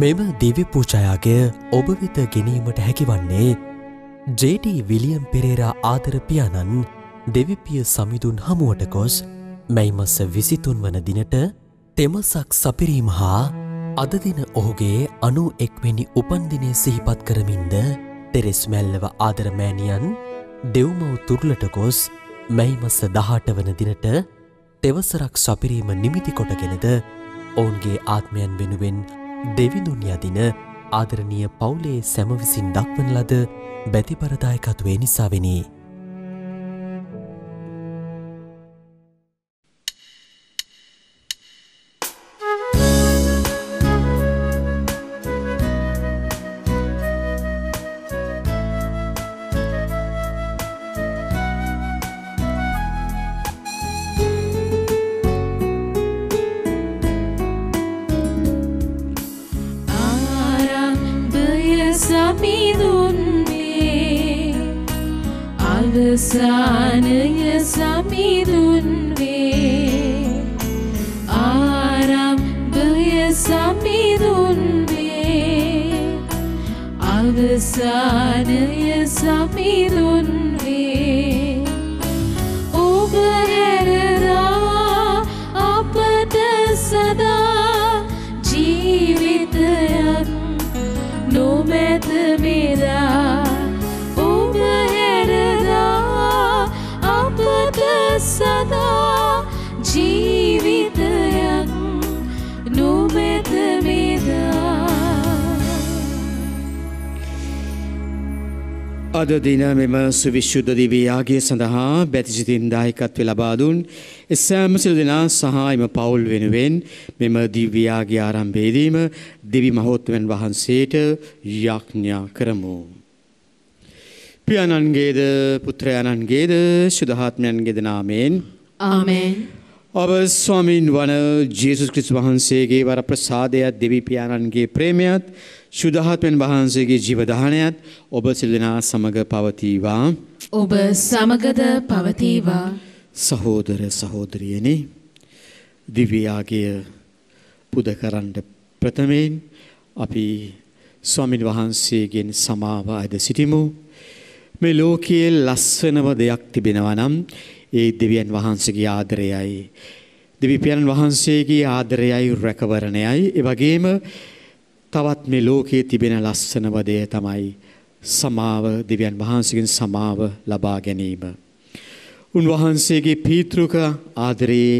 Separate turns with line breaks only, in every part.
මෙම දිව්‍ය පූජායාගය ඔබ වෙත ගෙනීමට හැකිවන්නේ ජේ.ටී. විලියම් පෙරේරා ආදර පියාණන් දෙවිපිය සමිඳුන් හමුවට ගොස් මැයි මස 23 වන දිනට තෙමසක් සපිරීම හා අද දින ඔහුගේ 91 වෙනි උපන්දිනය සිහිපත් කරමින්ද තෙරෙස් මැල්ලව ආදර මෑණියන් දෙව්මව් තුරුලට ගොස් මැයි මස 18 වන දිනට තෙවසරක් සපිරීම නිමිති කොටගෙනද ඔවුන්ගේ ආත්මයන් වෙනුවෙන් දෙවිඳුන් යදින ආදරණීය පවුලේ සැම විසින් දක්වන ලද බැතිපරදායකත්වය නිසාවෙනි.
අවසානය සමිඳුන් වේ ආරම්භය සමිඳුන් වේ අවසානය සමිඳුන් වේ ඔබ හැරලා අපට සදා ජීවිතයක් නොමැත මෙදා සදා ජීවිතයක් නොමැත මෙදා.
අද දින මෙම සුවිශුද්ධ දිව්‍ය යාගය සඳහා බැතිසිතින් දායකත්වය ලබා දුන් එසෑම සිළු දෙනා සහ එම පවුල් වෙනුවෙන් මෙම දිව්‍ය යාගය ආරම්භයේදීම දෙවි මහෝත්තමයන් වහන්සේට යාඥා කරමු. පියාණන්ගේද පුත්‍රයාණන්ගේද ශුද්ධාත්මයන්ගේද නාමයෙන්
ආමෙන්.
ඔබ ස්වාමීන් වන ජේසුස් ක්‍රිස්තුස් වහන්සේගේ වර ප්‍රසාදයත් දෙවි පියාණන්ගේ ප්‍රේමයත් ශුද්ධාත්මයන් වහන්සේගේ ජීවදානයත් ඔබ සියලු දෙනා සමග පවතිවා.
ඔබ සමගද පවතිවා.
සහෝදර සහෝදරියනි, දිව්‍ය යාගය පුද කරන්න ප්‍රථමයෙන් අපි ස්වාමීන් වහන්සේගෙන් සමාව අද සිටිමු. මේ ලෝකයේ ලස්සනම දෙයක් තිබෙනවා නම් ඒ දෙවියන් වහන්සේගේ ආදරයයි. දෙවි පියාණන් වහන්සේගේ ආදරයයි රැකවරණයයි. ඒ වගේම තවත් මේ ලෝකයේ තිබෙන ලස්සනම දෙය තමයි සමාව, දෙවියන් වහන්සේගෙන් සමාව ලබා ගැනීම. උන්වහන්සේගේ පීතෘක ආදරයේ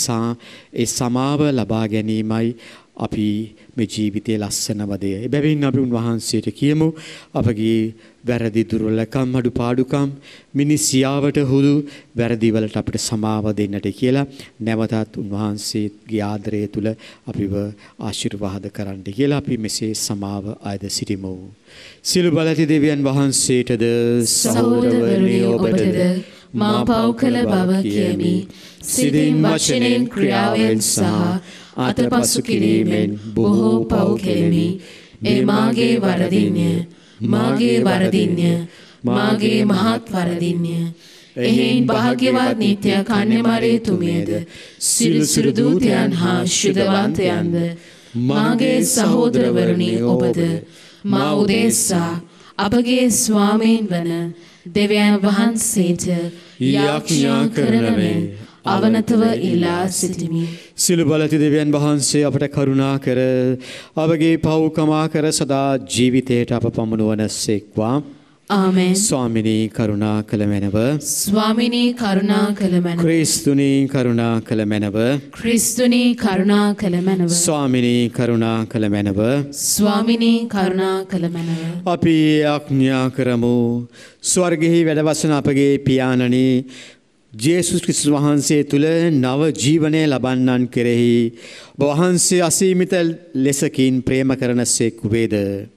ඒ සමාව ලබා ගැනීමයි අපි මේ ජීවිතයේ ලස්සනම දෙය. එබැවින් අපි උන්වහන්සේට කියමු අපගේ වැරදි දුර්වලකම් අඩුපාඩුකම් මිනිසියාවට හුදු වැරදි වලට අපිට සමාව දෙන්නට කියලා නැවතත් උන්වහන්සේගේ ආදරය තුල අපිව ආශිර්වාද කරන්න කියලා අපි මෙසේ සමාව අයද සිටිමු. සියලු බලති දෙවියන් වහන්සේටද
සහෝදරවරුනි ඔබටද මා පව් කළ බව කියමි. සිතින් වචනෙන් ක්‍රියාවෙන් සහ අතපසු කිරීමෙන් බොහෝ පව් කෙරෙමි. ඒ මාගේ වරදින්ය, මාගේ වරදින්ය, මාගේ මහත් වරදින්ය. එහෙයින් භාග්‍යවත් නිත්‍ය කන්‍යමරී තුමියද සිරුසිරු දූතයන් හා ශුද්ධවන්තයන්ද මාගේ සහෝදරවරුනි ඔබද මා උදෙසා අපගේ ස්වාමීන් වන දෙවියන් වහන්සේට යාඥා කරන මෙන් අවනතව ඉලා සිටිමි.
සිළු බලති දෙවියන් වහන්සේ අපට කරුණා කර අපගේ පව් කමා කර සදා ජීවිතයට අප පමුණුවනසේක්වා.
ආමෙන්.
ස්වාමිනී කරුණා කළ මැනව.
ස්වාමිනී කරුණා කළ මැනව.
ක්‍රිස්තුනී කරුණා කළ මැනව.
ක්‍රිස්තුනී කරුණා කළ මැනව.
ස්වාමිනී කරුණා කළ මැනව.
ස්වාමිනී කරුණා කළ මැනව.
අපි යාඥා කරමු. ස්වර්ගෙහි වැඩවසන අපගේ පියාණනි, ජේසුස් ක්‍රිස්තුස් වහන්සේ තුල නව ජීවනය ලබන්නන් කෙරෙහි ඔබ වහන්සේ අසීමිත ලෙසකින් ප්‍රේම කරනසේක් වේද.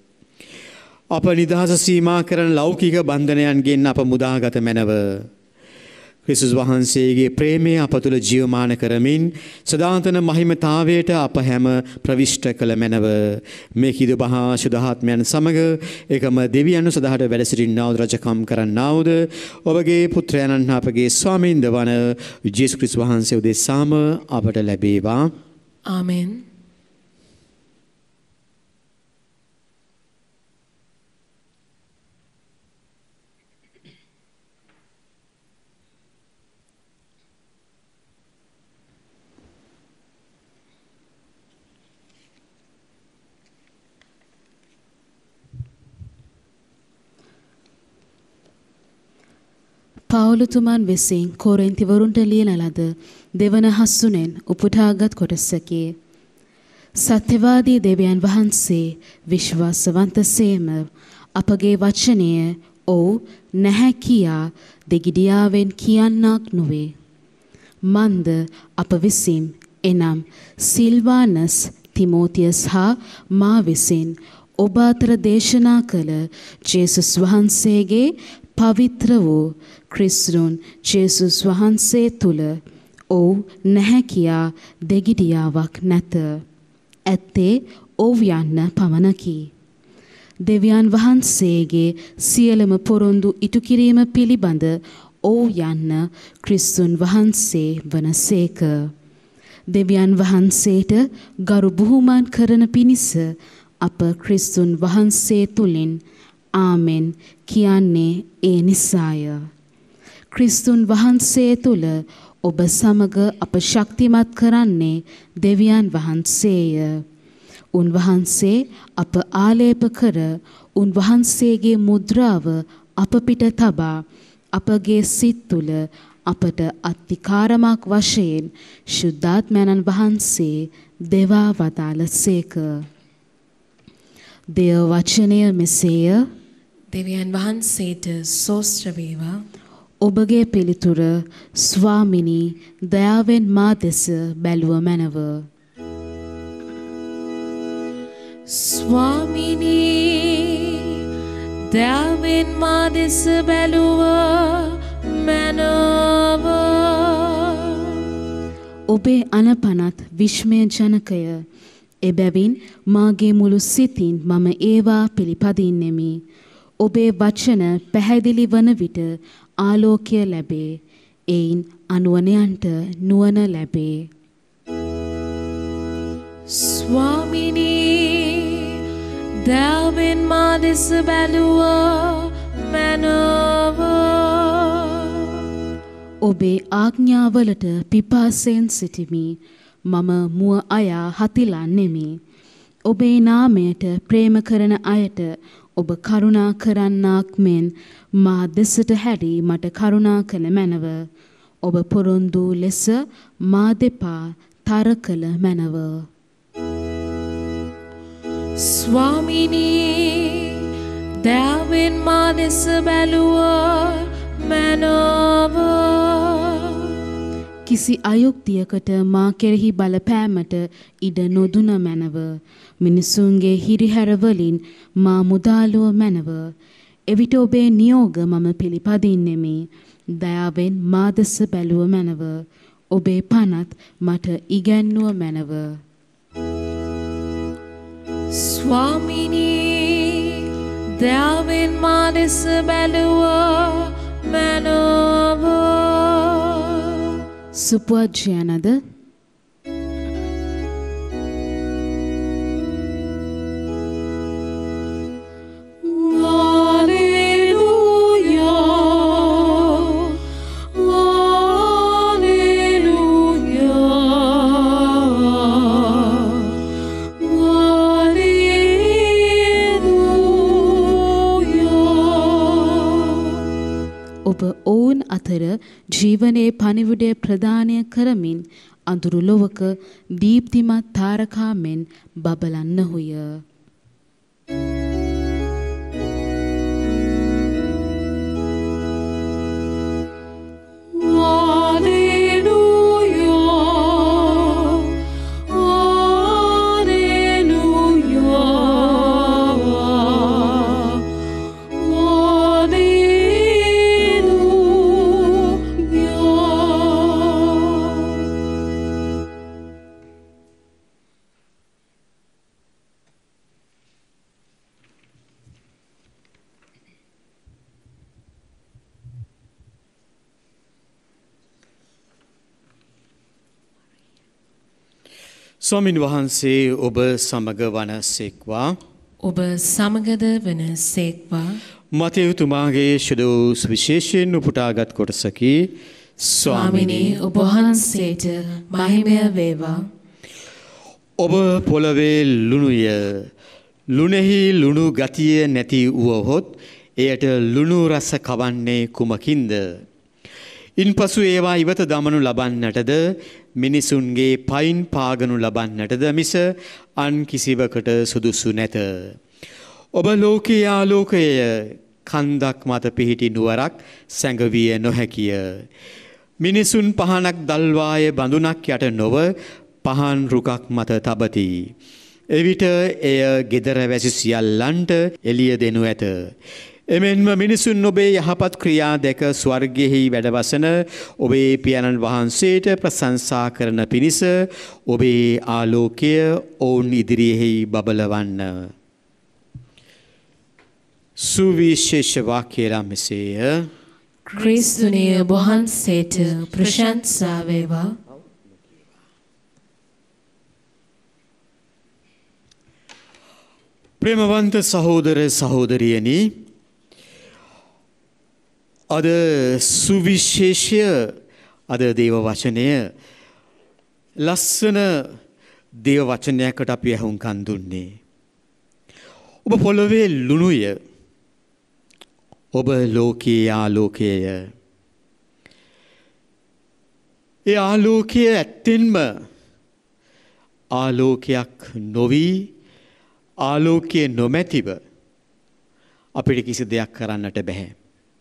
අප නිදහස සීමා කරන ලෞකික බන්ධනයන්ගෙන් අප මුදාගත මැනව. ක්‍රිස්තුස් වහන්සේගේ ප්‍රේමය අප තුළ ජීවමාන කරමින් සදාතන මහිමතාවයට අප හැම ප්‍රවිෂ්ඨ කළ මැනව. මේ කිදු මහා ශුද්ධාත්මයන් සමග එකම දෙවියන් සදාට වැඩ සිටින්නාවුද රජකම් කරන්නාවුද ඔබගේ පුත්‍රයන්න් අපගේ ස්වාමීන්ද වන ජේසුස් ක්‍රිස්තුස් වහන්සේ උදෙසාම අපට ලැබේවා.
ආමෙන්. පවුලුතුමන් විසින් කොරින්තිවරුන්ට ලියන ලද දෙවන හස්සුනෙන් උපුටාගත් කොටසකි. සත්‍යවාදී දෙවියන් වහන්සේ විශ්වාසවන්තසේම අපගේ වචනය ඔව් නැහැ කියා දෙගිඩියාවෙන් කියන්නක් නොවේ. මන්ද අප විසින් එනම් සිල්වානස් තිමෝතියස් හා මා විසින් ඔබ අතර දේශනා කළ ජේසුස් වහන්සේගේ පවිත්‍ර වූ ක්‍රිස්තුන් ජේසුස් වහන්සේ තුල ඔව් නැහැ කියා දෙගිඩියාවක් නැත. ඇත්තේ ඔව් යන්න පමණකි. දෙවියන් වහන්සේගේ සියලුම පොරොන්දු ඉටු කිරීම පිළිබඳ ඔව් යන්න ක්‍රිස්තුන් වහන්සේ වනසේක. දෙවියන් වහන්සේට ගරු බුහුමන් කරන පිණිස අප ක්‍රිස්තුන් වහන්සේ තුලින් ආමෙන් කියන්නේ ඒ නිසාය. ක්‍රිස්තුන් වහන්සේ තුල ඔබ සමග අප ශක්තිමත් කරන්නේ දෙවියන් වහන්සේය. උන්වහන්සේ අප ආලේප කර උන්වහන්සේගේ මුද්‍රාව අප පිට තබා අපගේ සිත් තුල අපට අත්තිකාරමක් වශයෙන් ශුද්ධාත්මයන්න් වහන්සේ දෙවා වදාළසේක. දේව වචනය මෙසේය.
දෙවියන් වහන්සේට සෝස්ත්‍ර වේවා.
ඔබගේ පිළිතුර ස්වාමිනී දයාවෙන් මා දෙස බැලුව මැනව.
ස්වාමිනී දයාවෙන් මා දෙස බැලුව මැනව.
ඔබේ අනපනත් විශ්මය ජනකය. එබැවින් මාගේ මුළු සිතින් මම ඒවා පිළිපදින්නෙමි. ඔබේ වචන පැහැදිලි වන විට ආලෝකය ලැබේ. එයින් අනුවණයන්ට නුවණ ලැබේ.
ස්වාමිනී දයාවෙන් මා දෙස බැලුව මැනව.
ඔබේ ආඥාවලට පිපාසයෙන් සිටිමි. මම මුව අයා හතිලන්නෙමි. ඔබේ නාමයට ප්‍රේම කරන අයට ඔබ කරුණා කරන්නාක් මෙන් මා දෙසට හැරි මට කරුණා කළ මැනව. ඔබ පොරොන්දු ලෙස මා දෙපා තර කළ මැනව.
ස්වාමිනී දයාවෙන් මා දෙස බැලුව මැනව.
කිසි අයුක්තියකට මා කෙරෙහි බලපෑමට ඉඩ නොදුන මැනව. මිනිසුන්ගේ හිරිහැර වලින් මා මුදාලුව මැනව. එවිට ඔබේ නියෝග මම පිළිපදින්නෙමි. දයාවෙන් මා දෙස බැලුව මැනව. ඔබේ පනත් මට ඉගැන්නුව මැනව.
ස්වාමිනී දයාවෙන් මා දෙස බැලුව මැනව.
සුපුවජ්ජයනද ඔබ ඔවුන් අතර ජීවනයේ පණිවිඩය ප්‍රදානය කරමින් අඳුරු ලොවක දීප්තිමත් තාරකා මෙන් බබලන්නහුය.
ස්වාමින් වහන්සේ ඔබ සමග වනසේක්වා.
ඔබ සමගද වනසේක්වා.
මතයුතුමාගේ ශුදු සුවිශේෂයෙන් උපුටාගත් කොටසකි.
ස්වාමිනී ඔබ වහන්සේට මහිමය වේවා.
ඔබ පොළවේ ලුණුය. ලුණෙහි ලුණු ගතිය නැති වුවහොත් එයට ලුණු රස කවන්නේ කුමකින්ද? ඉන්පසු ඒවා ඉවත දමනු ලබන්නටද මිනිසුන්ගේ පයින් පාගනු ලබන්නටද මිස අන් කිසිවකට සුදුසු නැත. ඔබ ලෝකයේ ආලෝකය කන්දක් මත පිහිටි නුවරක් සැඟවිය නොහැකිය. මිනිසුන් පහනක් දල්වාය බඳුනක් යට නොව පහන් රුකක් මත තබති. එවිට එය ගෙදර වැසි සියල්ලන්ට එළිය දෙනු ඇත. එමෙන්ම මිනිසුන් ඔබේ යහපත් ක්‍රියා දැක ස්වර්ගයෙහි වැඩවසන ඔබේ පියාණන් වහන්සේට ප්‍රශංසා කරන පිණිස ඔබේ ආලෝකය ඔවුන් ඉදිරියෙහි බබලවන්න. සුවිශේෂ වාක්‍යය මෙසේය.
ක්‍රිස්තුනිය වහන්සේට ප්‍රශංසා වේවා.
ප්‍රේමවන්ත සහෝදර සහෝදරියනි, අද සුවිශේෂය අද දේව වචනය ලස්සන දේව වචනයකට අපි ඇහුම්කන් දුන්නේ. ඔබ පොළොවේ ලුණුය. ඔබ ලෝකයේ ආලෝකයය. ඒ ආලෝකය ඇත්තෙන්ම ආලෝකයක් නොවී ආලෝකයේ නොමැතිව අපිට කිසි දෙයක් කරන්නට බැහැ.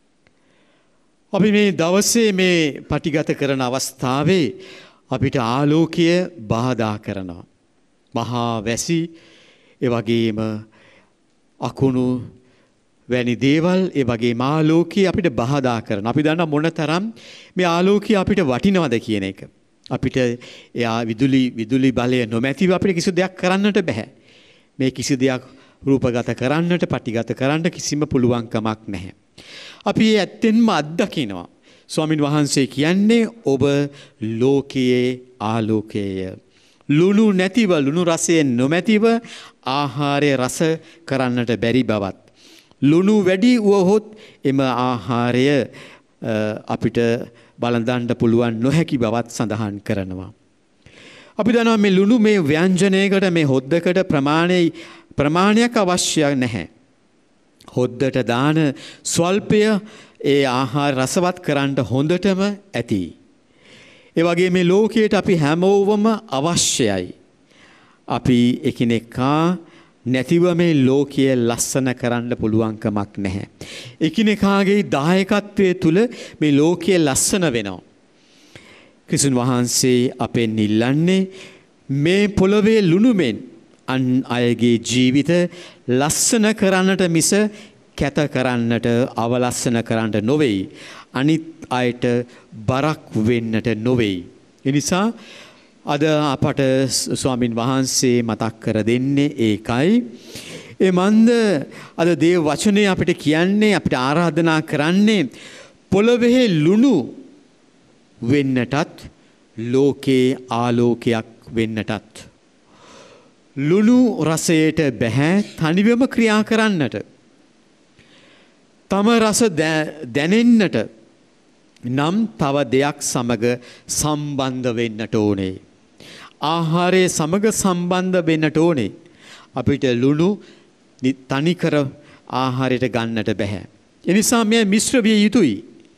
අපි මේ දවසේ මේ පටිගත කරන අවස්ථාවේ අපිට ආලෝකය බාධා කරනවා. මහා වැසි, ඒ වගේම අකුණු වැනි දේවල්, ඒ වගේම ආලෝකය අපිට බාධා කරනවා. අපි දන්නා මොනතරම් මේ ආලෝකය අපිට වටිනවද කියන එක. අපිට එයා විදුලි බලය නොමැතිව අපිට කිසි දෙයක් කරන්නට බැහැ. මේ කිසි දෙයක් රූපගත කරන්නට, පටිගත කරන්න කිසිම පුළුවන්කමක් නැහැ. අපි ඇත්තෙන්ම අත්දකිනවා. ස්වාමින් වහන්සේ කියන්නේ ඔබ ලෝකයේ ආලෝකයය. ලුණු නැතිව, ලුණු රසයෙන් නොමැතිව ආහාරය රස කරන්නට බැරි බවත්. ලුණු වැඩි වුවහොත් එම ආහාරය අපිට බලඳන්න පුළුවන් නොහැකි බවත් සඳහන් කරනවා. අපි දන්නවා මේ ලුණු මේ ව්‍යංජනයකට, මේ හොද්දකට ප්‍රමාණයක් අවශ්‍ය නැහැ. හොද්දට දාන ස්වල්පය ඒ ආහාර රසවත් කරන්න හොඳටම ඇති. ඒ වගේ මේ ලෝකයට අපි හැමෝවම අවශ්‍යයි. අපි එකිනෙකා නැතිව මේ ලෝකයේ ලස්සන කරන්න පුළුවන්කමක් නැහැ. එකිනෙකාගේ දායකත්වයේ තුල මේ ලෝකයේ ලස්සන වෙනවා. ක්‍රිස්තුන් වහන්සේ අපෙන් ඉල්ලන්නේ මේ පොළොවේ ලුණුමෙන් අන් අයගේ ජීවිත ලස්සන කරන්නට මිස කැත කරන්නට, අවලස්සන කරන්නට නොවේයි. අනිත් අයට බරක් වෙන්නට නොවේයි. ඒ නිසා අද අපට ස්වාමින් වහන්සේ මතක් කර දෙන්නේ ඒකයි. ඒ මන්ද අද දේව වචනේ අපිට කියන්නේ, අපිට ආරාධනා කරන්නේ පොළොවේ ලුණු වෙන්නටත්, ලෝකේ ආලෝකයක් වෙන්නටත්. ලුණු රසයට බැහැ තනිවම ක්‍රියා කරන්නට. තම රස දැනෙන්නට නම් තව දෙයක් සමග සම්බන්ධ වෙන්නට ඕනේ. ආහාරයේ සමග සම්බන්ධ වෙන්නට ඕනේ. අපිට ලුණු තනිකර ආහාරයට ගන්නට බැහැ. ඒ නිසා මේ මිශ්‍ර විය යුතුයි.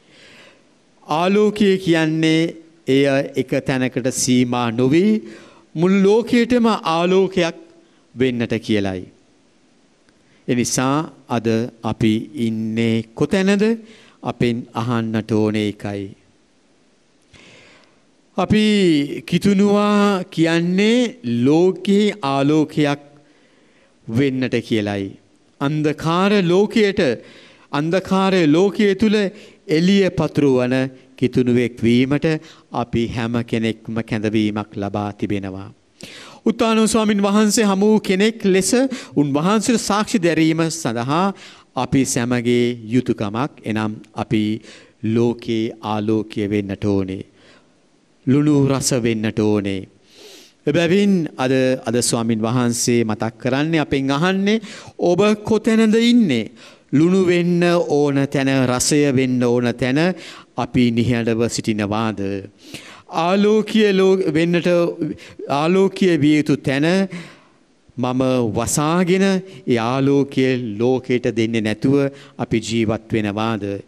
ආලෝකය කියන්නේ එය එක තැනකට සීමා නොවි මුළු ලෝකයටම ආලෝකයක් වෙන්නට කියලයි. එනිසා අද අපි ඉන්නේ කොතැනද? අපෙන් අහන්නට ඕනේ එකයි. අපි කිතුනුවා කියන්නේ ලෝකයේ ආලෝකයක් වෙන්නට කියලයි. අන්ධකාර ලෝකයේ තුල එළිය පතුරවන කිතුනුවෙක් වීමට අපි හැම කෙනෙක්ම කැඳවීමක් ලබා තිබෙනවා. උත්තාන ස්වාමින් වහන්සේ හමු කෙනෙක් ලෙස උන්වහන්සේට සාක්ෂි දැරීම සඳහා අපි සැමගේ යුතුයකමක්. එනම් අපි ලෝකේ ආලෝකය වෙන්නට ඕනේ. ලුණු රස වෙන්නට ඕනේ. එබැවින් අද ස්වාමින් වහන්සේ මතක් කරන්නේ, අපෙන් අහන්නේ ඔබ කොතැනද ඉන්නේ? ලුණු වෙන්න ඕන තැන, රසය වෙන්න ඕන තැන අපි නිහඬව සිටිනවාද? ආලෝකීය විය යුතු තැන මම වසාගෙන ඒ ආලෝකය ලෝකයට දෙන්නේ නැතුව අපි ජීවත් වෙනවාද?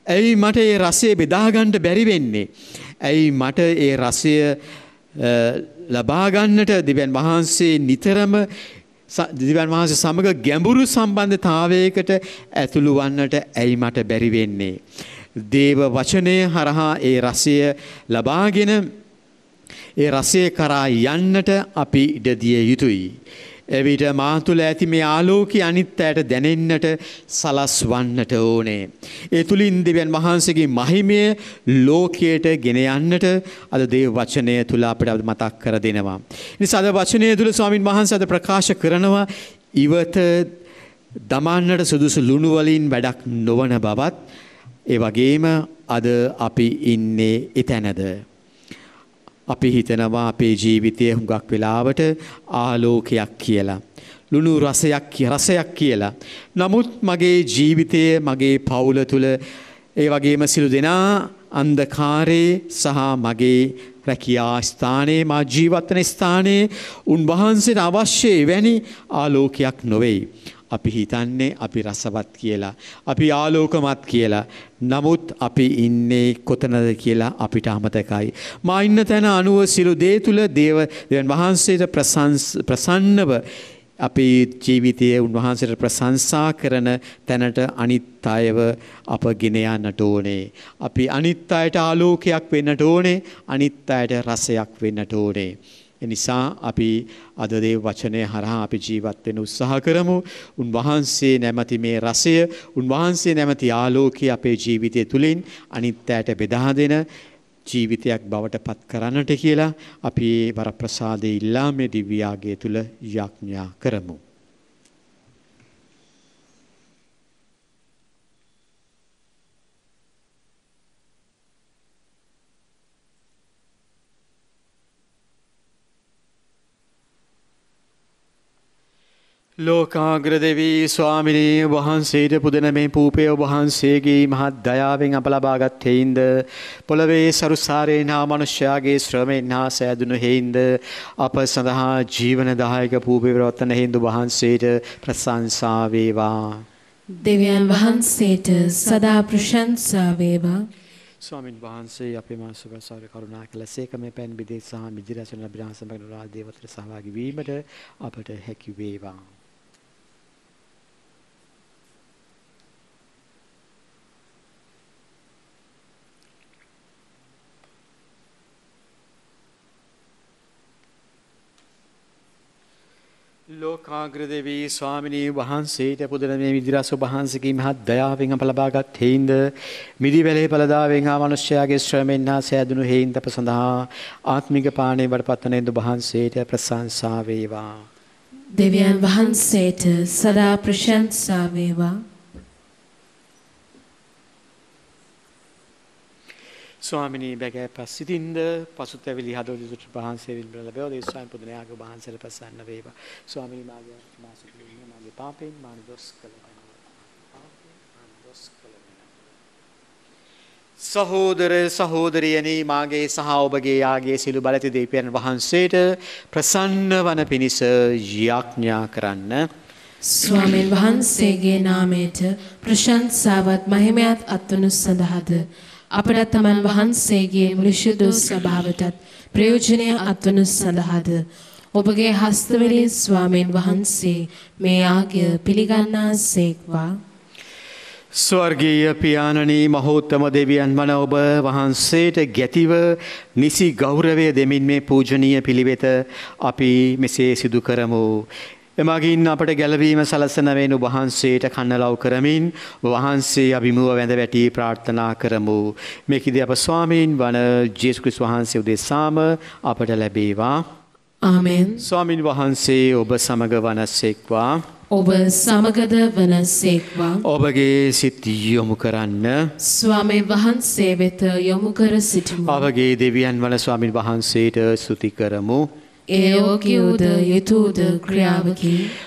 ඇයි මට ඒ රසය බෙදා ගන්න බැරි වෙන්නේ? ඇයි මට ඒ රසය ලබා ගන්නට දෙවියන් වහන්සේ නිතරම දෙවියන් වහන්සේ සමග ගැඹුරු සම්බන්ධතාවයකට ඇතුළු වන්නට ඇයි මට බැරි වෙන්නේ? දේව වචනය හරහා ඒ රසය ලබාගෙන ඒ රසය කරා යන්නට අපි ඉඩ දිය යුතුයි. එවිට මා තුළ ඇති මේ ආලෝකය අනිත් අයට දැනෙන්නට සලස්වන්නට ඕනේ. ඒ තුලින් දෙවියන් වහන්සේගේ මහිමය ලෝකයට ගෙන යන්නට අද දේව වචනය තුල අපිට මතක් කර දෙනවා. නිසා අද වචනය තුල ස්වාමින් වහන්සේ අද ප්‍රකාශ කරනවා ඉවත දමන්නට සුදුසු ලුණු වලින් වැඩක් නොවන බවත් ඒ වගේම අද අපි ඉන්නේ එතැනද. අපි හිතනවා අපේ ජීවිතයේ හුඟක් වෙලාවට ආලෝකයක් කියලා. ලුණු රසයක් කියලා. නමුත් මගේ ජීවිතයේ මගේ පවුල තුල ඒ වගේම සිළු දෙනා අන්ධකාරයේ සහ මගේ රැකියා ස්ථානයේ මා ජීවත් වෙන ස්ථානයේ උන්වහන්සේට අවශ්‍ය එවැනි ආලෝකයක් නොවේ. අපි හිතන්නේ අපි රසවත් කියලා. අපි ආලෝකමත් කියලා. නමුත් අපි ඉන්නේ කොතනද කියලා අපිට අමතකයි. මා ඉන්න තැන අනුව සිළු දේ තුල දෙවියන් වහන්සේට ප්‍රසන්නව අපේ ජීවිතයේ උන්වහන්සේට ප්‍රශංසා කරන තැනට අනිත් අයව අප ගෙන යන්නට ඕනේ. අපි අනිත් අයට ආලෝකයක් වෙන්නට ඕනේ. අනිත් අයට රසයක් වෙන්නට ඕනේ. එනිසා අපි අද දේව වචනය හරහා අපි ජීවත් වෙන්න උත්සාහ කරමු. උන්වහන්සේ නැමැති මේ රසය, උන්වහන්සේ නැමැති ආලෝකය අපේ ජීවිතය තුලින් අනිත් අයට බෙදා දෙන ජීවිතයක් බවට පත් කරන්නට කියලා අපි වරප්‍රසාදයේ ඉල්ලා මේ දිව්‍ය යාගය තුල යාඥා කරමු. ලෝකාග්‍ර දෙවී ස්වාමිනී වහන්සේට පුදන මේ පූපය වහන්සේගේ මහත් දයාවෙන් අප ලබාගත් හේින්ද පොළවේ සරුසාරයෙන් හා මනුෂ්‍යයාගේ ශ්‍රමයෙන් හා සෑදුණු හේින්ද අප සඳහා ජීවනදායක පූපය ප්‍රවත්තන හේින්දු වහන්සේට ප්‍රශංසා වේවා.
දෙවියන් වහන්සේට සදා ප්‍රශංසා වේවා.
ස්වාමින් වහන්සේ අපේ මානසික කරුණා කළසේක මේ පෙන් බිදේ සහ මිදිරසන අභිලාෂ දේවතර සහභාගී වීමට අපට හැකි වේවා. ලෝකාග්‍ර දෙවී ස්වාමිනී වහන්සේට පුදන මේ මිදිරස වහන්සේගේ මහත් දයාවෙන් අප ලබාගත් හේින්ද මිදිවැලේ පළදාවෙන් හා මනුෂ්‍යයාගේ ශ්‍රමයෙන් හා සෑදුණු හේින්ද අප සඳහා ආත්මික පාණේ වඩපත්වන හේින්ද වහන්සේට ප්‍රශංසා වේවා.
දෙවියන් වහන්සේට සදා ප්‍රශංසා වේවා.
ස්වාමිනී බැගෑ පස්සිතින්ද පසුතැවිලි හදවත වහන්සේ විල්බල ලැබෙව දේ ස්වාමීන් පුදුනයාගේ වහන්සේට ප්‍රසන්න වේවා. ස්වාමිනී මාගේ මාසිකුලින් මාගේ පාපෙන් මාන දොස් කළ සහෝදර සහෝදරියනි මාගේ සහ ඔබගේ යාගේ සිළු බලති දෙවියන් වහන්සේට ප්‍රසන්න වන පිණිස යාඥා කරන්න.
ස්වාමීන් වහන්සේගේ නාමයට ප්‍රශංසාවත් මහිමයත් අත්වනු සඳහාද අපට තමන් වහන්සේගේ මුලිෂ්‍යදු ස්වභාවටත් ප්‍රයෝජනය අත්වනු සඳහාද ඔබගේ හස්තවලින් ස්වාමීන් වහන්සේ මේ යාගය පිළිගන්නා සේක්වා.
ස්වර්ගීය පියාණනී මහෝත්තම දෙවියන් වන ඔබ වහන්සේට ගැතිව නිසි ගෞරවය දෙමින් මේ පූජනීය පිළිවෙත අපි මෙසේ සිදු කරමු. එමගින් අපට ගැලවීම සලසන වෙන වහන්සේට කන්නලව් කරමින් වහන්සේ අභිමුව වැඳ වැටි ප්‍රාර්ථනා කරමු. මේකදී අප ස්වාමීන් වන ජේසුස් ක්‍රිස්තුස් වහන්සේ උදෙසාම අපට ලැබේවා.
ආමෙන්.
ස්වාමීන් වහන්සේ ඔබ සමග වනසේක්වා.
ඔබ සමගද වනසේක්වා.
ඔබගේ සිත් යොමු කරන්න
ස්වාමීන් වහන්සේ වෙත යොමු කර සිටිමු.
අපගේ දෙවියන් වන ස්වාමීන් වහන්සේට ස්තුති කරමු.
ඒ යෝග්‍යෝද යතුද ක්‍රියාවකි.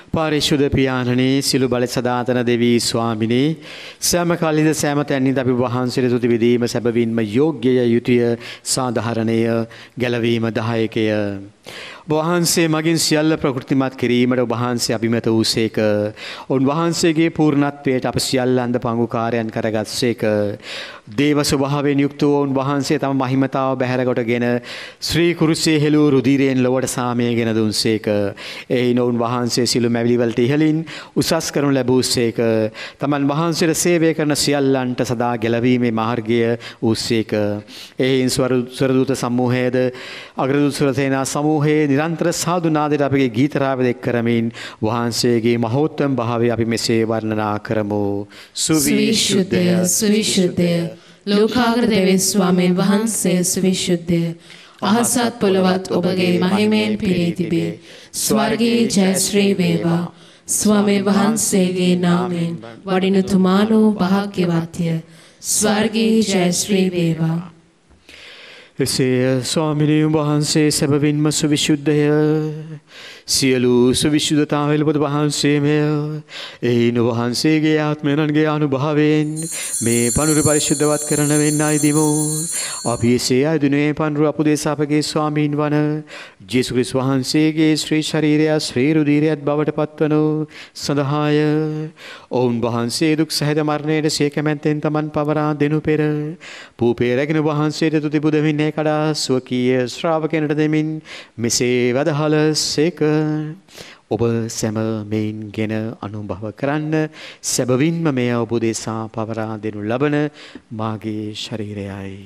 පාරිශුද්ධ පියාණනි සිළු බල සදාතන දෙවී ස්වාමිනී සෑම කල්හිද සෑම තැන්හිද අපි වහන්සේට තුති විදීම සැබවින්ම යෝග්‍යය යුතුය සාධාරණය ගැලවීම දායකය වහන්සේ මගින් සියල්ල ප්‍රකෘතිමත් කිරීමට වහන්සේ අභිමත වූසේක උන්වහන්සේගේ පූර්ණත්වයට අප සියල්ල අන්ද පංගුකාරයන් කරගත්සේක දේව ස්වභාවයෙන් යුක්ත වූ උන්වහන්සේ තම මහිමතාව බැහැර කොටගෙන ශ්‍රී කුරුසේ හෙළූ රුධිරයෙන් ලොවට සාමයගෙන දුන්සේක එයින් උන්වහන්සේ සිළු මැවිලිවලට ඉහළින් උසස් කරනු ලැබූසේක තමන් වහන්සේට සේවය කරන සියල්ලන්ට සදා ගැලවීමේ මාර්ගය වූසේක එයින් ස්වරදූත සමූහයේද අග්‍රදූත සුරසේනා සමූහයේ නිරන්තර සාදු නාදයට අපගේ ගීතරාවද එක් කරමින් වහන්සේගේ මහෝත්තම භාවය අපි මෙසේ වර්ණනා කරමු
සුවිශුද්ධය සුවිශුද්ධය ලෝකාග්‍ර දෙවියන් ස්වාමීන් වහන්සේ සුවිශුද්ධය අහසත් පොළවත් ඔබගේ මහිමයෙන් පිරී තිබේ ස්වර්ගයේ ජය ශ්‍රී වේවා ස්වාමීන් වහන්සේගේ නාමයෙන් වඩින තුමාණෝ භාග්‍යවත්ය ස්වර්ගයේ ජය ශ්‍රී වේවා
එසේ ස්වාමිනී වහන්සේ සැබවින්ම සුවිශුද්ධය සියලු සුවිශුද්ධතාවලපද වහන්සේමය එයින් වහන්සේගේ ආත්මයන්ගේ අනුභවයෙන් මේ පනුරු පරිශුද්ධවත් කරන වෙන්නයි දිමු අපි එසේ අයදුනේ පනුරු අපුදේශ අපගේ ස්වාමීන් වන ජේසුස් ක්‍රිස්තුස් වහන්සේගේ ශ්‍රී ශරීරය ශ්‍රී රුධිරයත් බවට පත්වනු සඳහාය ඔවුන් වහන්සේ දුක් සහිත මරණයට සිය කැමැත්තෙන් තමන් පවරා දෙනු පෙර පූපේ රැගෙන වහන්සේට තුති පුදමින් කඩා ස්වකීය ශ්‍රාවකයන්ට දෙමින් මෙසේ වදහල සේක ඔබ සැම මෙයින් ගෙන අනුභව කරන්න සැබවින්ම මෙය ඔබ දෙසා පවරා දෙනු ලබන මාගේ ශරීරයයි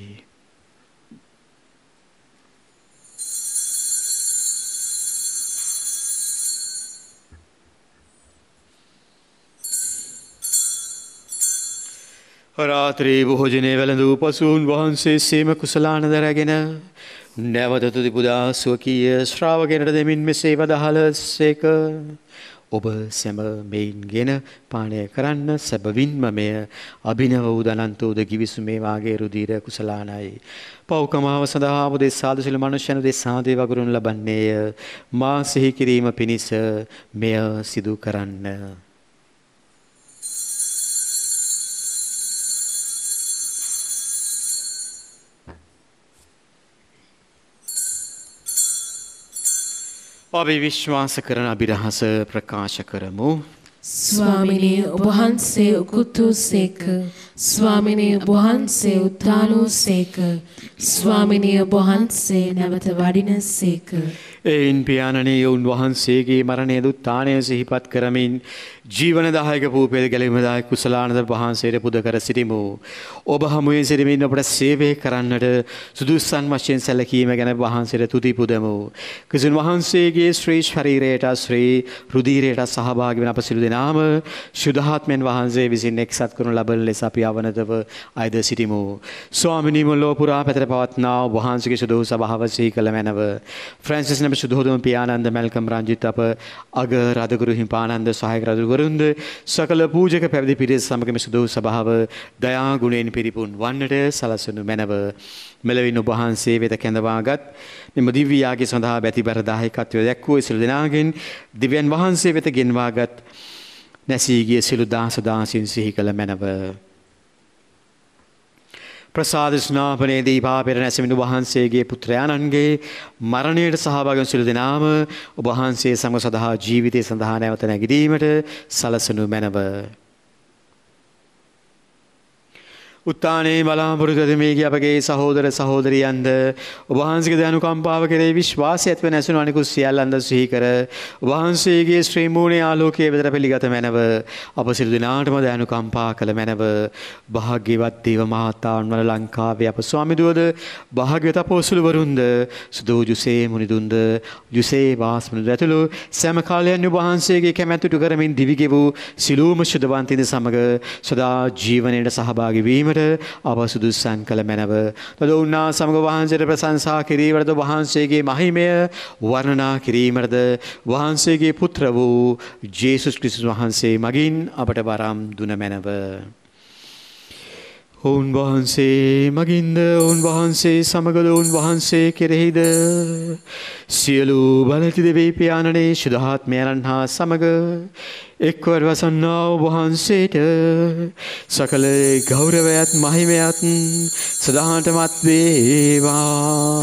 රාත්‍රී භෝජනය වැළඳූ පසුන් වහන්සේ සේම කුසලාන දරගෙන නැවත තුති පුදා ස්වකීය ශ්‍රාවකයන්ට දෙමින් මෙසේ වදහල සේක ඔබ සැම මෙයින් ගෙන පානය කරන්න සැබවින්ම මෙය අභිනව වූ දනන්තෝද ගිවිසුමේ වාගේ රුධිර කුසලානයි පෞකමාව සඳහා ඔබ දෙසාද සිළු මනුෂ්‍යයන් දෙසාදේ වගුරුන් ලබන්නේය මා සිහි කිරීම පිණිස මෙය සිදු කරන්න අපි විශ්වාස කරන අභිරහස ප්‍රකාශ කරමු
ස්වාමිනේ ඔබ වහන්සේ උකුත් වූසේක ස්වාමිනේ ඔබ වහන්සේ උත්ථාන වූසේක ස්වාමිනේ ඔබ වහන්සේ නැවත වඩිනසේක
එයින් පියාණනි උන්වහන්සේගේ මරණය දුත්ථානය සිහිපත් කරමින් ජීවනදායක පූපේද ගැලවීමදායක කුසලානන්ද වහන්සේට පුද කර සිටිමු. ඔබ හමුවේ සිටමින් අපට සේවය කරන්නට සුදුසුසන් වශයෙන් සැලකීම ගැන වහන්සේට තුති පුදමු. ක්‍රිස්තුන් වහන්සේගේ ශ්‍රී ශරීරයට ශ්‍රී රුධිරයට සහභාගී වන අප සිළු දෙනාම ශුද්ධාත්මයන් වහන්සේ විසින් එක්සත් කරනු ලබන ලෙස අපි අවනතව අයද සිටිමු. ස්වාමිනී මුල්ලෝ පුරා පැතර පවත්නා වහන්සේගේ සුදු සභාව සිහි කළ මැනව. ෆ්‍රැන්සිස් නම සුදෝදම පියානන්ද මල්කම් රංජිත් අප අග රදගුරු හිමිපානන්ද සහායක රදගුරුන්ද සකල පූජක පැවිදි පිරිස සමග මේ සුදු සභාව දයා ගුණයෙන් පිරිපුන් වන්නට සලසනු මැනව. මෙලවින් ඔබ වහන්සේ වෙත කැඳවාගත් මෙම දිව්‍ය යාගය සඳහා බැතිබර දායකත්වය දැක්වූ සිළු දෙනාගෙන් දිව්‍යන් වහන්සේ වෙත ගෙන්වාගත් නැසී ගිය සිළු දාස දාසීන් සිහි කළ මැනව. ප්‍රසාද ස්නාපනයේදී පාපෙර නැසෙමින් වහන්සේගේ පුත්‍රයාණන්ගේ මරණයට සහභාගී වන සිළු දෙනාම ඔබ වහන්සේ සමග සදා ජීවිතය සඳහා නැවත නැගිටීමට සලසනු මැනව. උත්තානයේ බලාපොරොත්තු වෙමිගේ අපගේ සහෝදර සහෝදරියන්ද ඔබ වහන්සේගේ දයානුකම්පාව කෙරෙහි විශ්වාසය ඇතිව නැසුණු අනිකුත් සියල්ලන්ද සිහි කර ඔබ වහන්සේගේ ශ්‍රී මූණේ ආලෝකයේ වෙතට පිළිගත මැනව. අප සිළු දෙනාටම දයානුකම්පා කළ මැනව. භාග්‍යවත් දේව මාතාවන් වන ලංකාවේ අප ස්වාමිදුවද භාග්‍යවත් අපොස්තුල වරුන්ද සුදු ජුසේ මුනිදුන්ද ජුසේ වාස්මුනිද ඇතුළු සෑම කාලයන් ඔබ වහන්සේගේ කැමැත්ත ඉටු කරමින් දිවි ගෙවූ සිළුම ශුද්ධවන්තින්ද සමග සදා ජීවනයේ සහභාගී වීම අප සුදුසුසන් කළ මැනව. තද උන්නා සමග වහන්සේට ප්‍රශංසා කිරීමටද වහන්සේගේ මහිමය වර්ණනා කිරීමටද වහන්සේගේ පුත්‍ර වූ ජේසුස් ක්‍රිස්තුස් වහන්සේ මගින් අපට වරම් දුන මැනව. ඔවුන් වහන්සේ මගින්ද ඔවුන් වහන්සේ සමගද ඔවුන් වහන්සේ කෙරෙහිද සියලු බලති දෙවී පියාණනේ ශුද්ධාත්මයන් හා සමග එක්වර වසන්නා ඔබ වහන්සේට සකල ගෞරවයත් මහිමයත් සදාටමත් වේවා.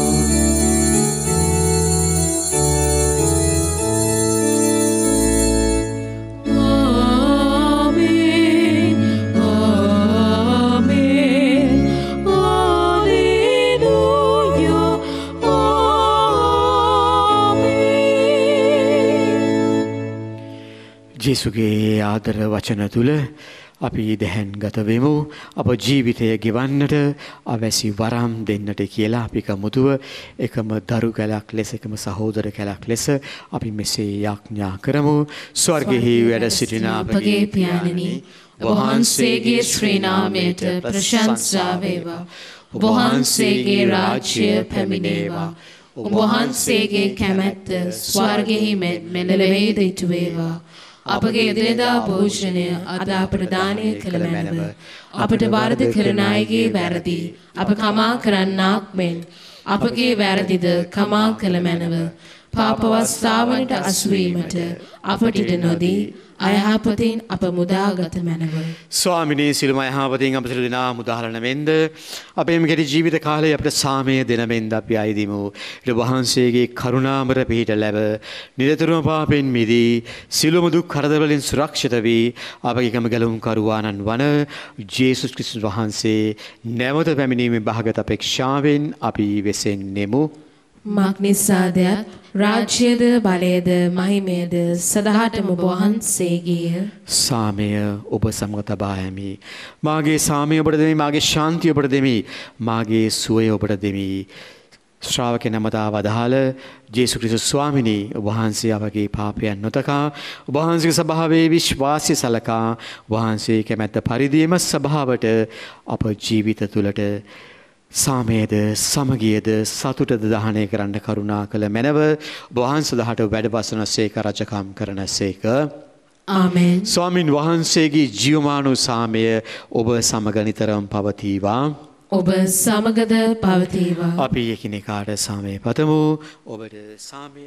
ජේසුගේ ආදර වචන තුල අපි දැහැන් ගත වෙමු. අප ජීවිතය ගෙවන්නට අවැසි වරම් දෙන්නට කියලා අපි කමුතුව එකම දරු කැලක් ලෙස එකම සහෝදර කැලක් ලෙස අපි මෙසේ යාඥා කරමු. ස්වර්ගෙහි වැඩ සිටින අපගේ
පියාණනි, ඔබ වහන්සේගේ ශ්‍රී නාමයට ප්‍රශංසා වේවා. ඔබ වහන්සේගේ රාජ්‍ය පැමිණේවා. ඔබ වහන්සේගේ කැමැත්ත ස්වර්ගෙහි මෙලොවේද ඉටු වේවා. අපගේ එදිනෙදා භෝජනය අද අපට දානය කළ මැනව. අපට වරද කරන අයගේ වැරදි අප කමා කරන්නාක් මෙන් අපගේ වැරදිද කමා කළ මැනව. පාපවස්ථාවන්ට අසුවීමට අපට ඉඩ නොදී අයහපතින් අප මුදාගත මැනව.
ස්වාමිනී සිළුම අයහපතින් අප සිළු දෙනා මුදාහරණ මෙන්ද අපේ මෙකෙටි ජීවිත කාලයේ අපට සාමය දෙන මෙන්ද අපි අයදිමු. ඊට වහන්සේගේ කරුණාමර පිහිට ලැබ නිරතුරුම පාපෙන් මිදී සිළුම දුක් කරදර වලින් සුරක්ෂිත වී අපගේ කම ගැලවුම් කරුවාණන් වන ජේසුස් ක්‍රිස්තුස් වහන්සේ නැවත පැමිණීමේ භාගත අපේක්ෂාවෙන් අපි වෙසෙන්නෙමු.
මක්නිසාදයත් රාජ්‍යද බලයද මහිමයද සදහටම ඔබ වහන්සේගේය.
සාමය ඔබ සමග තබා ඇමි. මාගේ සාමය ඔබට දෙමි. මාගේ ශාන්තිය ඔබට දෙමි. මාගේ සුවය ඔබට දෙමි. ශ්‍රාවකයන් නමතා වදාළ ජේසුස් ක්‍රිස්තුස් ස්වාමිනී, ඔබ වහන්සේ අපගේ පාපයන් නොතකා ඔබ වහන්සේගේ ස්වභාවයේ විශ්වාසය සලකා ඔබ වහන්සේ කැමැත්ත පරිදිම ස්වභාවට අප ජීවිත තුළට සාමයේද සමගියද සතුටද දහනය කරන්න කරුණා කළ මැනව. ඔබ වහන්සේලාට වැඩවසන සේක රජකම් කරන සේක.
ආමෙන්.
ස්වාමින් වහන්සේගේ ජීවමාන සාමය ඔබ සමග නිතරම පවතිවා.
ඔබ සමගද පවතිවා.
අපි එකිනෙකාට සාමය පතමු. ඔබට සාමය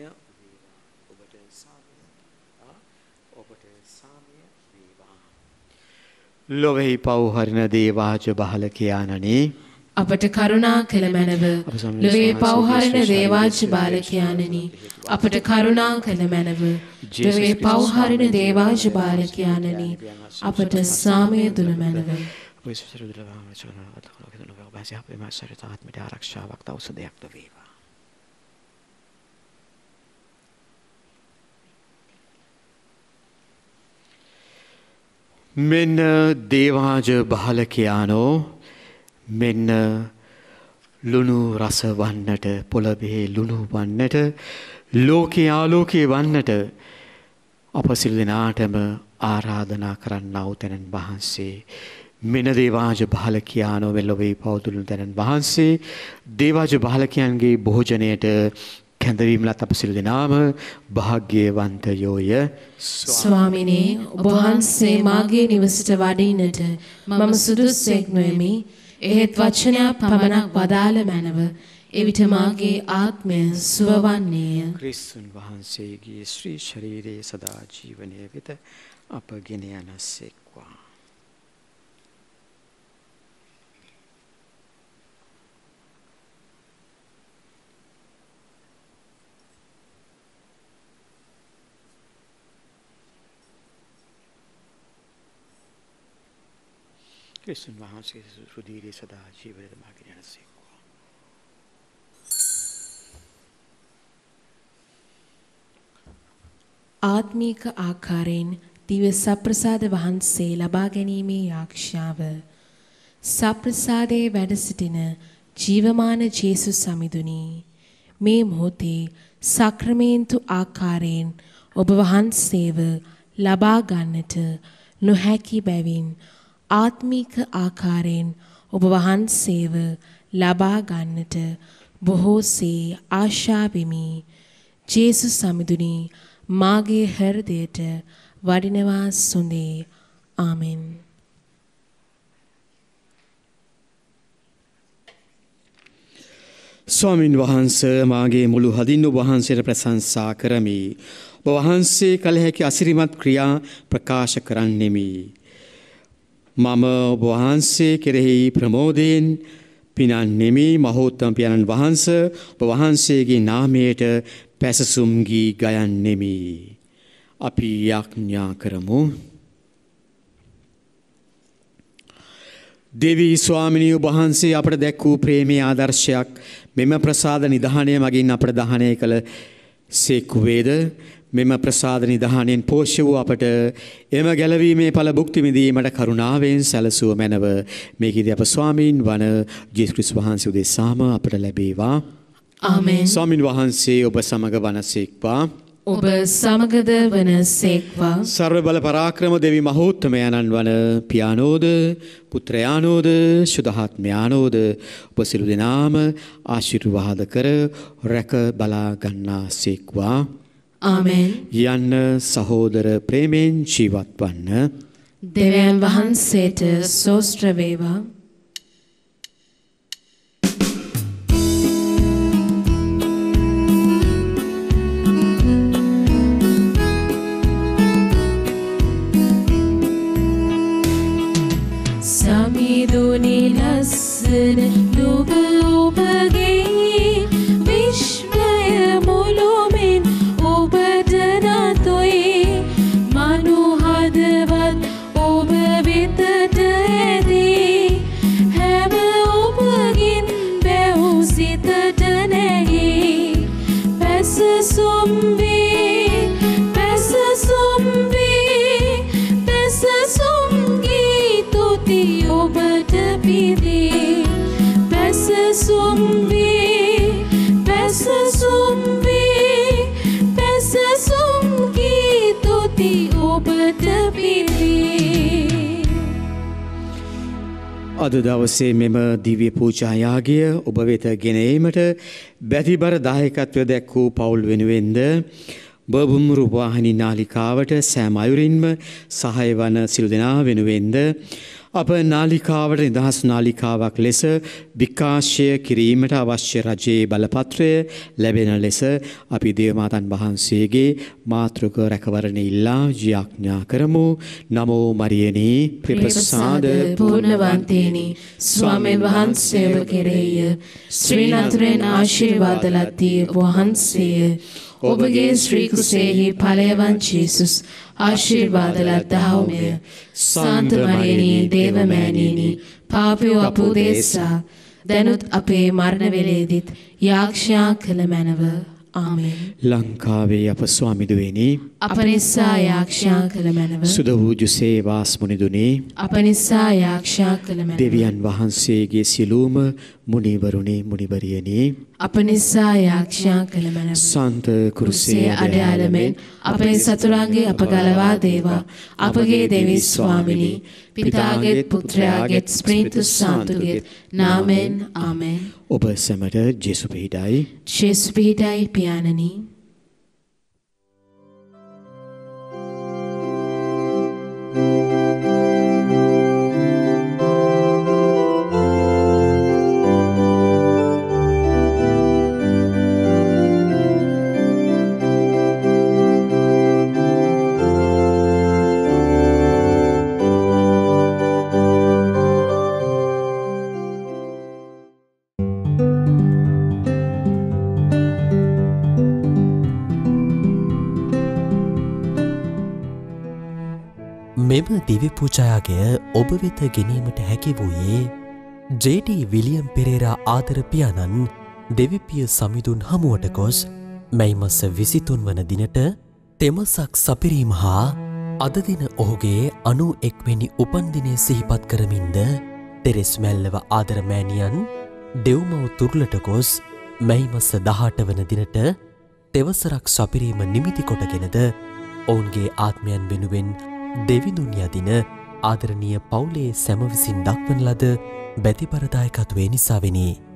වේවා. ලොවෙහි පව් හරින දේවාජ බහල කියානනි,
අපට කරුණා කළ මැනව. ලොවේ පව්හරණ දේවාජ බාලකයාණනි, අපට කරුණා කළ මැනව. ලොවේ පව්හරණ දේවාජ බාලකයාණනි, අපට සාමය දුන මැනව.
ආරක්ෂාවක් ඖෂධයක් ද වේවා. මෙන්න දේවාජ බාලකයාණෝ, මෙන්න ලුණු රස වන්නට, පොළොවේ ලුණු වන්නට, ලෝකේ ආලෝකයේ වන්නට අප සිල් දෙනාටම ආරාධනා කරන්නා වූ තැනන් වහන්සේ. මෙන්න දේවාජ බාලකයාණෝ, වෙලොවේ පවතුළු තැනන් වහන්සේ. දේවාජ බාලකයන්ගේ භෝජනයට කැඳවීමලත් අප සිල් දෙනාම භාග්‍යවන්තයෝය.
ස්වාමිනේ, ඔබ වහන්සේ මාගේ නිවසට වඩින්නට මම සුදුස්සෙක් නොෙමි. එහෙත් වචනයක් පමණක් වදාළ මැනව. එවිට මාගේ ආත්මය සුවවන්නේය.
ක්‍රිස්තුන් වහන්සේගේ ශ්‍රී ශරීරයේ සදා ජීවනය වෙත අප ගෙන යනසෙක්වා. ක්‍රිස්තුන් වහන්සේගේ රුධිරයේ සදා ජීවනය වෙත අප ගෙන යනසෙක්වා.
ආත්මීක ආකාරයෙන් දිව්‍ය සප්‍රසාද වහන්සේ ලබා ගැනීමේ ආරක්ෂාව. සප්‍රසාදයේ වැඩ සිටින ජීවමාන ජේසුස් සමිඳුනි, මේ මොහොතේ සක්‍රමේන්තු ආකාරයෙන් ඔබ වහන්සේව ලබා ගන්නට නොහැකි බැවින් ආත්මීක ආකාරයෙන් ඔබ වහන්සේව ලබා ගන්නට බොහෝසේ ආශා වෙමි. ජේසුස් සමිඳුනි, මාගේ හෘදයට වඩිනවා සොඳේ. ආමෙන්.
ස්වාමින් වහන්සේ මාගේ මුළු හදින් ඔබ වහන්සේට ප්‍රශංසා කරමි. ඔබ වහන්සේ කළ හැකි අසිරිමත් ක්‍රියා ප්‍රකාශ කරන්නෙමි. මම ඔබ වහන්සේ කෙරෙහි ප්‍රමෝදයෙන් පිනන්නෙමි. මහෝත්තම පියාණන් වහන්සේ ඔබ වහන්සේගේ නාමයට පැසසුම් ගී ගයන්නෙමි. අපි යාඥා කරමු. දෙවී ස්වාමිනී ඔබ වහන්සේ අපට දැක් වූ ප්‍රේමී ආදර්ශයක් මෙම ප්‍රසාද නිධානය මගින් අපට දහනය කළ සේක්වේද මෙම ප්‍රසාද නිධානයෙන් පෝෂ්‍ය වූ අපට එම ගැලවීමේ ඵල භුක්ති විඳීමට කරුණාවෙන් සැලසුව මැනව. මේකදී අප ස්වාමීන් වන ජේසුස් ක්‍රිස්තුස් වහන්සේ උදෙසාම අපට ලැබේවා.
ආමෙන්.
ස්වාමීන් වහන්සේ ඔබ සමග වනසේක්වා.
ඔබ සමගද වනසේක්වා.
සර්ව බල පරාක්‍රම දෙවි මහෝත්තමයන්න් වන පියානෝද පුත්‍රයානෝද සුදහාත්මයානෝද ඔබ සිළු දෙනාම ආශිර්වාද කර රැක බලා ගන්නාසේක්වා.
ආමෙන්.
යන්න සහෝදර ප්‍රේමෙන් ජීවත් වන්න.
දෙවියන් වහන්සේට සෝස්ත්‍ර වේවා. සමිඳුනි ලස්සන නුඹ ඔබගේ විශ්වය මුළුමන් ඔබට නතොයි මනු හදවත් ඔබ වෙතට ඇදී හැම ඔබගින් බැව් සිතට නැගී පැසසුම් වේ පැසසුම් වේ පැසසුම් ගීතුති ඔබට පිදී පැසසුම් වේ පැසසුම් වේ පැසසුම් ගීතුති ඔබට පිදී.
අද දවසේ මෙම දිව්‍ය පූජා යාගය ඔබ වෙත ගෙන ඒමට බැතිබර දායකත්වය දැක් වූ පවුල් වෙනුවෙන්ද බබුම් රූපවාහිනී නාලිකාවට සෑම අයුරින්ම සහාය වන සිළු දෙනා වෙනුවෙන්ද අප නාලිකාවට නිදහස් නාලිකාවක් ලෙස විකාශය කිරීමට අවශ්‍ය රජයේ බලපත්‍රය ලැබෙන ලෙස අපි දේවමාතන් වහන්සේගේ මාතෘක රැකවරණ ඉල්ලා යාඥා කරමු. නමෝ මරියනී ප්‍රප්‍රසාද
පූර්ණවන්තේනි ස්වාමීන් වහන්සේව කෙරෙහිය ශ්‍රී නතුරෙන් ආශිර්වාද ලද්දී වහන්සේ ඔබගේ ශ්‍රී කුසෙහි ඵලයවන් ජේසුස් ආශිර්වාද ලද්දාහුමය. සාන්ත මරියනී දේවමෑණියනි පාපියෝ අප උදෙසා දැනුත් අපේ මරණ වේලේදීත් යාඥා කළ මැනව. ආමෙන්.
ලංකාවේ අප ස්වාමිදුවනි
අප නිසා යාඥා කළ මැනව.
සුද වූ ජුසේ වාස්මුනිදුනි
අප නිසා යාඥා කළ මැනව.
දෙවියන් වහන්සේගේ සිළුම මුනිවරුනි මුනිවරියනි
අප නිසා යාඥා කළ මැනව.
සන්ත කුරුසේ
අඩයාලමෙන් අපේ සතුරන්ගේ අප ගලවා දේවා. අපගේ දෙවි ස්වාමිනී පිතාගේත් පුත්‍රයාගේත් ස්ප්‍රීතු සාන්තුගේත් නාමෙන්. ආමෙන්.
ඔබ සැමට ජේසු පිහිටයි.
ජේසු පිහිටයි පියාණනි.
මෙම දිව්‍ය පූජායාගය ඔබ වෙත ගෙනීමට හැකි වූයේ ජේ.ඩී. විලියම් පෙරේරා ආදර පියාණන් දෙවිපිය සමිඳුන් හමුවට ගොස් මැයි මස 23 වන දිනට තෙමසක් සපිරීම හා අද දින ඔහුගේ 91 වෙනි උපන්දිනය සිහිපත් කරමින්ද තෙරෙස් මැල්ලව ආදර මෑණියන් දෙව්මව් තුරුලට ගොස් මැයි මස 18 වන දිනට තෙවසරක් සපිරීම නිමිති කොටගෙනද ඔවුන්ගේ ආත්මයන් වෙනුවෙන් දෙවිඳුන් යදින ආදරණීය පවුලේ සැම විසින් දක්වන ලද බැතිපරදායකත්වය නිසාවෙනි.